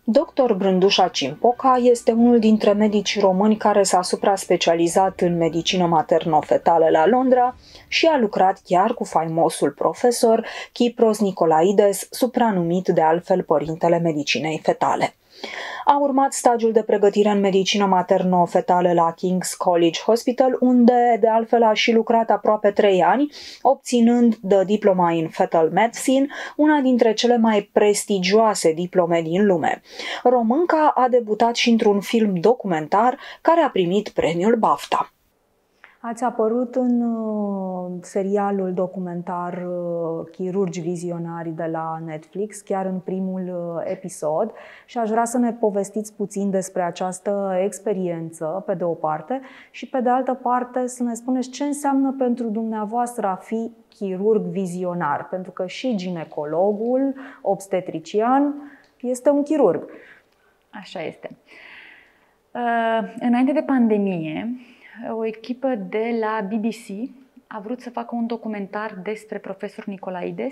Dr. Brândușa Cimpoca este unul dintre medici români care s-a supra-specializat în medicină materno-fetală la Londra și a lucrat chiar cu faimosul profesor Kypros Nicolaides, supranumit de altfel părintele medicinei fetale. A urmat stagiul de pregătire în medicină materno-fetală la King's College Hospital, unde de altfel a și lucrat aproape 3 ani, obținând diploma in Fetal Medicine, una dintre cele mai prestigioase diplome din lume. Românca a debutat și într-un film documentar care a primit premiul BAFTA. Ați apărut în serialul documentar Chirurgi Vizionari de la Netflix, chiar în primul episod, și aș vrea să ne povestiți puțin despre această experiență, pe de o parte, și pe de altă parte să ne spuneți ce înseamnă pentru dumneavoastră a fi chirurg vizionar, pentru că și ginecologul obstetrician este un chirurg. Așa este. Înainte de pandemie, o echipă de la BBC a vrut să facă un documentar despre profesor Nicolaides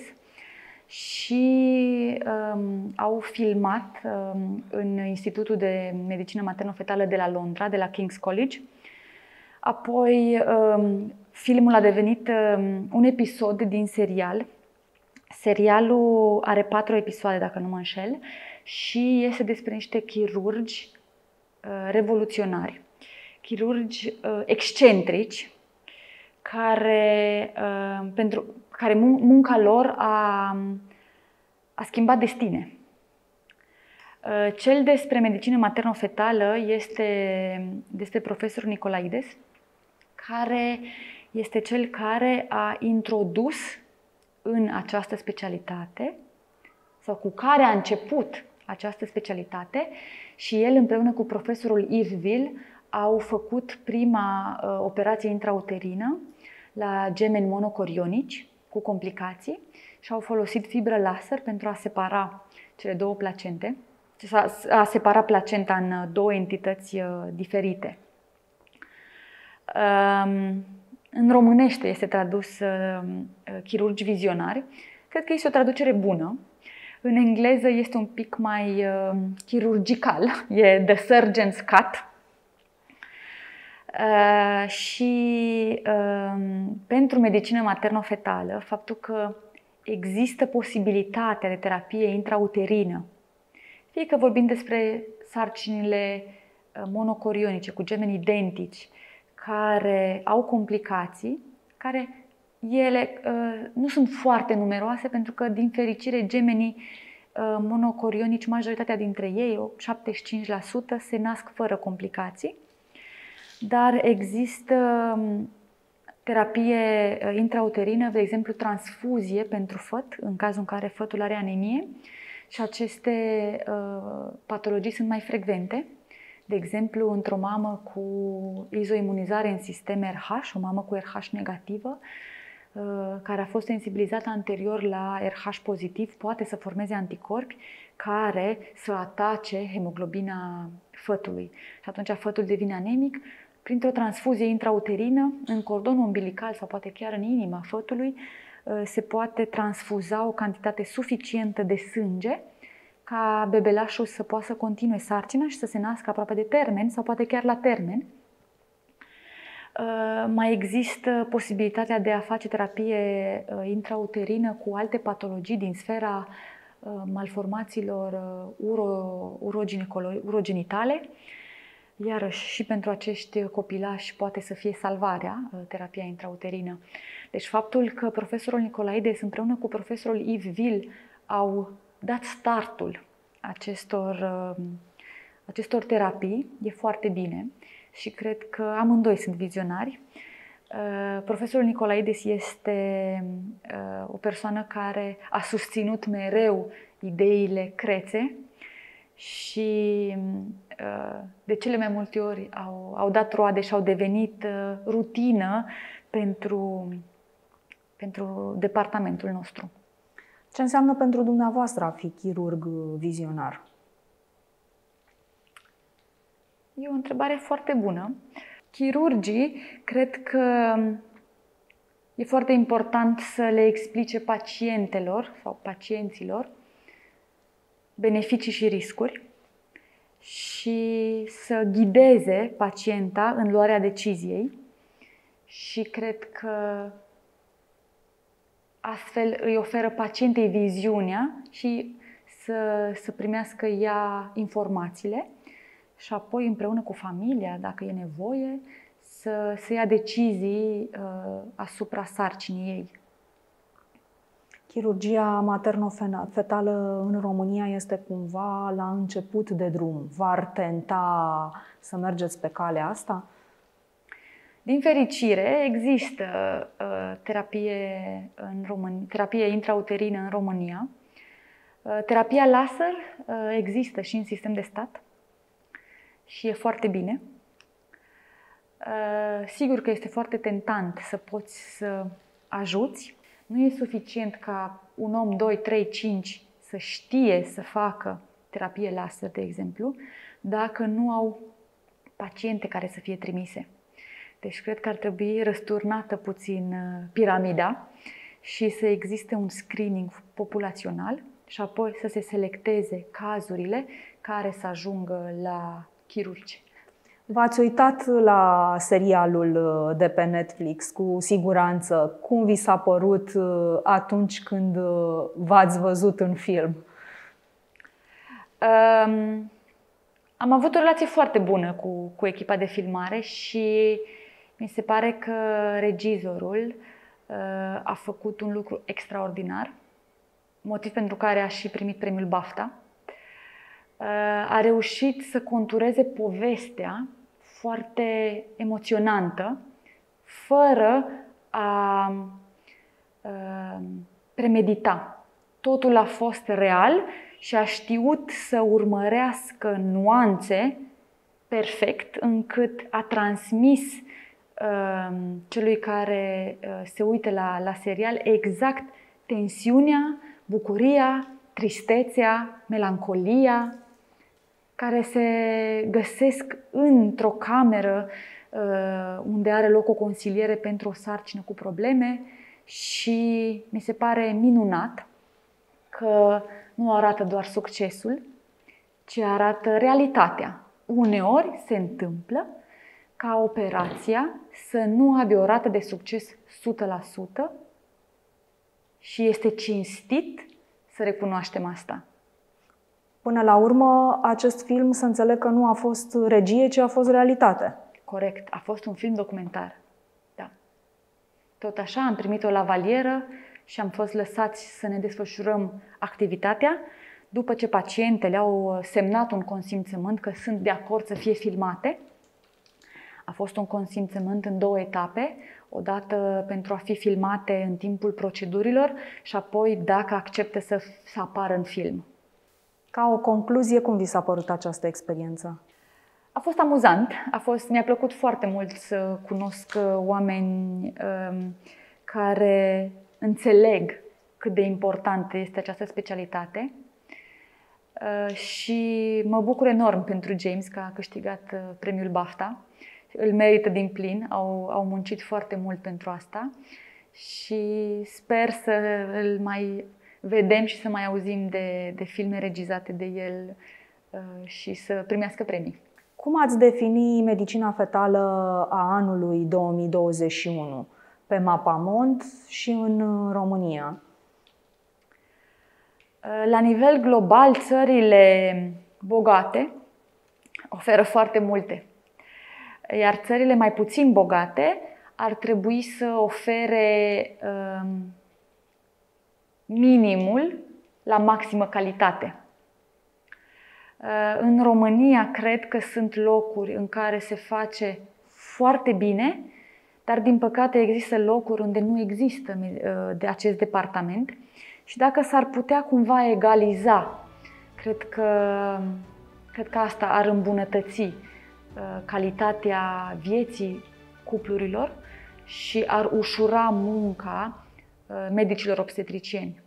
și au filmat în Institutul de Medicină Materno-Fetală de la Londra, de la King's College. Apoi filmul a devenit un episod din serial. Serialul are 4 episoade, dacă nu mă înșel, și este despre niște chirurgi revoluționari, chirurgi excentrici, pentru care munca lor a schimbat destine. Cel despre medicină materno-fetală este despre profesorul Nicolaides, care este cel care a introdus în această specialitate, sau cu care a început această specialitate, și el împreună cu profesorul Yves Ville au făcut prima operație intrauterină la gemeni monocorionici cu complicații și au folosit fibră laser pentru a separa cele două placente, a separa placenta în două entități diferite. În românește este tradus chirurgi vizionari. Cred că este o traducere bună. În engleză este un pic mai chirurgical, e The Surgeon's Cut. Și pentru medicină materno-fetală, faptul că există posibilitatea de terapie intrauterină, fie că vorbim despre sarcinile monocorionice cu gemeni identici, care au complicații, care ele nu sunt foarte numeroase, pentru că, din fericire, gemenii monocorionici, majoritatea dintre ei, 75%, se nasc fără complicații. Dar există terapie intrauterină, de exemplu transfuzie pentru făt, în cazul în care fătul are anemie, și aceste patologii sunt mai frecvente. De exemplu, într-o mamă cu izoimunizare în sistem RH, o mamă cu RH negativă, care a fost sensibilizată anterior la RH pozitiv, poate să formeze anticorpi care să atace hemoglobina fătului. Și atunci fătul devine anemic. Printr-o transfuzie intrauterină, în cordonul umbilical sau poate chiar în inima fătului, se poate transfuza o cantitate suficientă de sânge ca bebelașul să poată să continue sarcina și să se nască aproape de termen sau poate chiar la termen. Mai există posibilitatea de a face terapie intrauterină cu alte patologii din sfera malformațiilor urogenitale. Iarăși, și pentru acești copilași poate să fie salvarea, terapia intrauterină. Deci faptul că profesorul Nicolaides împreună cu profesorul Yves Ville au dat startul acestor terapii e foarte bine și cred că amândoi sunt vizionari. Profesorul Nicolaides este o persoană care a susținut mereu ideile crețe și de cele mai multe ori au dat roade și au devenit rutină pentru departamentul nostru. Ce înseamnă pentru dumneavoastră a fi chirurg vizionar? E o întrebare foarte bună. Chirurgii, cred că e foarte important să le explice pacientelor sau pacienților beneficii și riscuri. și să ghideze pacienta în luarea deciziei și cred că astfel îi oferă pacientei viziunea și să primească ea informațiile și apoi împreună cu familia, dacă e nevoie, să ia decizii asupra sarcinii ei. Chirurgia materno-fetală în România este cumva la început de drum. V-ar tenta să mergeți pe calea asta? Din fericire, există terapie intrauterină în România. Terapia laser există și în sistem de stat și e foarte bine. Sigur că este foarte tentant să poți să ajuți. Nu e suficient ca un om, 2, 3, 5 să știe să facă terapie laser, de exemplu, dacă nu au paciente care să fie trimise. Deci cred că ar trebui răsturnată puțin piramida și să existe un screening populațional și apoi să se selecteze cazurile care să ajungă la chirurgi. V-ați uitat la serialul de pe Netflix, cu siguranță. Cum vi s-a părut atunci când v-ați văzut în film? Am avut o relație foarte bună cu echipa de filmare și mi se pare că regizorul a făcut un lucru extraordinar, motiv pentru care a și primit premiul BAFTA. A reușit să contureze povestea foarte emoționantă, fără a premedita. Totul a fost real și a știut să urmărească nuanțe perfect, încât a transmis celui care se uită la serial exact tensiunea, bucuria, tristețea, melancolia, care se găsesc într-o cameră unde are loc o consiliere pentru o sarcină cu probleme și mi se pare minunat că nu arată doar succesul, ci arată realitatea. Uneori se întâmplă ca operația să nu aibă o rată de succes 100% și este cinstit să recunoaștem asta. Până la urmă, acest film, să înțeleg că nu a fost regie, ci a fost realitate. Corect, a fost un film documentar. Da. Tot așa am primit o lavalieră și am fost lăsați să ne desfășurăm activitatea după ce pacientele au semnat un consimțământ că sunt de acord să fie filmate. A fost un consimțământ în 2 etape, odată pentru a fi filmate în timpul procedurilor și apoi dacă acceptă să apară în film. Ca o concluzie, cum vi s-a părut această experiență? A fost amuzant, mi-a plăcut foarte mult să cunosc oameni care înțeleg cât de importantă este această specialitate și mă bucur enorm pentru James că a câștigat premiul BAFTA. Îl merită din plin, au muncit foarte mult pentru asta și sper să îl mai vedem și să mai auzim de filme regizate de el și să primească premii. Cum ați defini medicina fetală a anului 2021 pe mapamond și în România? La nivel global, țările bogate oferă foarte multe, iar țările mai puțin bogate ar trebui să ofere minimul la maximă calitate. În România cred că sunt locuri în care se face foarte bine, dar din păcate există locuri unde nu există de acest departament și dacă s-ar putea cumva egaliza, cred că asta ar îmbunătăți calitatea vieții cuplurilor și ar ușura munca medicilor obstetricieni.